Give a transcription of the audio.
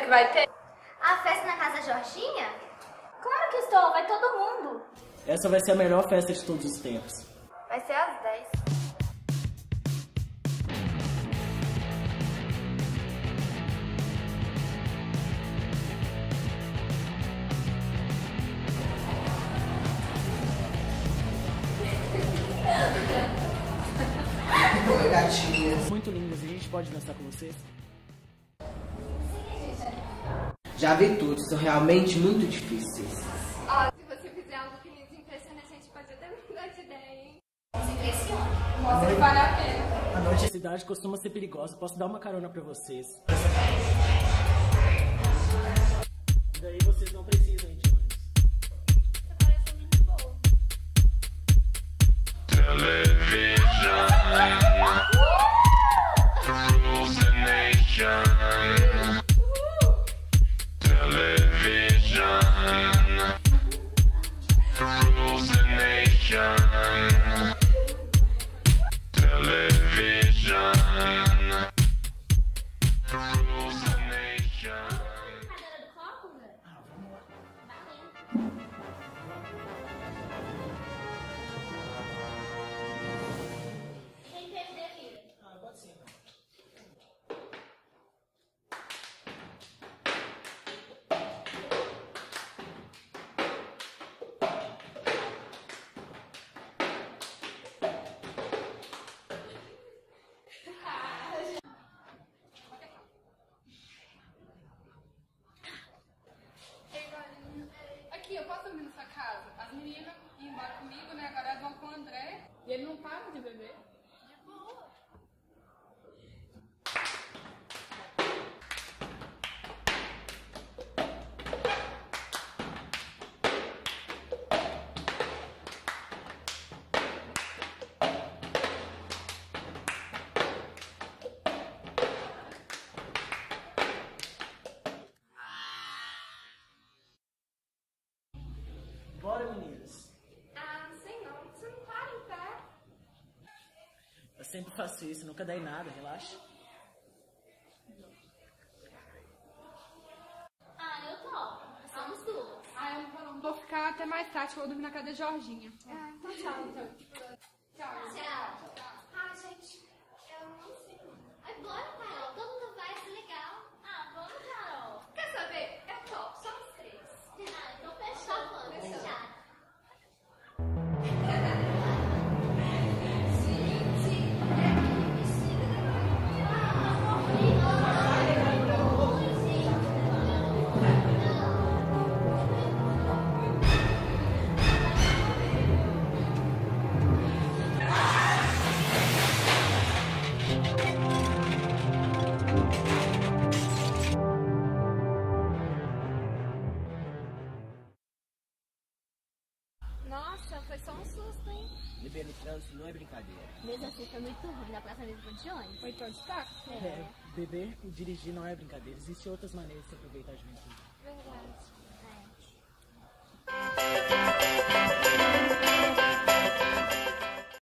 que vai ter? A festa na casa da Jorginha? Claro que estou, vai todo mundo. Essa vai ser a melhor festa de todos os tempos. Vai ser às 10. Oi, gatinhas. Muito lindas, a gente pode dançar com vocês? Já vi tudo, são realmente muito difíceis. Ó, se você fizer algo que nos impressione, a gente pode até mudar de ideia, hein? Se impressiona. Mostra que vale a pena. A noite da cidade costuma ser perigosa, posso dar uma carona pra vocês. Daí vocês não precisam ir de ônibus. Você parece muito boa. Aqui, eu posso dormir na sua casa? As meninas iam embora comigo, né? Agora elas vão com o André. E ele não para de beber. De boa. Bora, meninas. Ah, não sei não. Você não para em pé. Eu sempre faço isso, nunca dá em nada, relaxa. Ah, eu topo. Somos duas. Ah, eu não vou ficar até mais tarde, que eu vou dormir na casa da Jorginha. Ah, então tchau, então. Tchau. Tchau. Ai, gente, eu não sei. Ai, bora, Carol. Todo mundo vai, ser legal. Ah, vamos, Carol. Quer saber? É top, só os três. Ah, então fechou, vamos. Fechado. Nossa, foi só um susto, hein? Beber no trânsito não é brincadeira. Mesmo assim, foi muito ruim. Da próxima vez eu vou de ônibus. Foi todo destaque? Beber e dirigir não é brincadeira. Existem outras maneiras de se aproveitar a juventude. Verdade.